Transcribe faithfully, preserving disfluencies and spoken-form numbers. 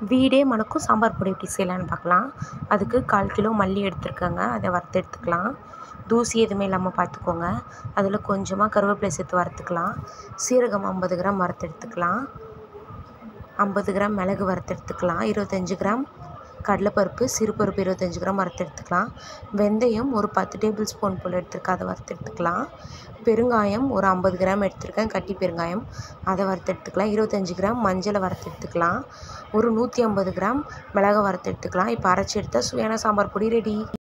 வீடே மணக்கும் சாம்பார் பொடி எப்படி செய்யலான்னு பார்க்கலாம். அதுக்கு கால் கிலோ மல்லி எடுத்துருக்கேங்க, அதை வறுத்து எடுத்துக்கலாம். தூசி எதுவுமே இல்லாமல் பார்த்துக்கோங்க. அதில் கொஞ்சமாக கருவேப்பிலை சேர்த்து வறுத்துக்கலாம். சீரகம் ஐம்பது கிராம் வறுத்து எடுத்துக்கலாம். ஐம்பது கிராம் மிளகு வறுத்து எடுத்துக்கலாம். இருபத்தஞ்சி கிராம் கடலைப்பருப்பு, சிறுபருப்பு இருபத்தஞ்சி கிராம் வறுத்து எடுத்துக்கலாம். வெந்தயம் ஒரு பத்து டேபிள் ஸ்பூன் போல் எடுத்துருக்கேன், அதை வறுத்து எடுத்துக்கலாம். பெருங்காயம் ஒரு ஐம்பது கிராம் எடுத்துருக்கேன், கட்டி பெருங்காயம், அதை வறுத்து எடுத்துக்கலாம். இருபத்தஞ்சி கிராம் மஞ்சளை வறுத்து எடுத்துக்கலாம். ஒரு நூற்றி ஐம்பது கிராம் மிளகை வறுத்து எடுத்துக்கலாம். இப்போ அரைச்சி எடுத்தால் சுவையான சாம்பார் பொடி ரெடி.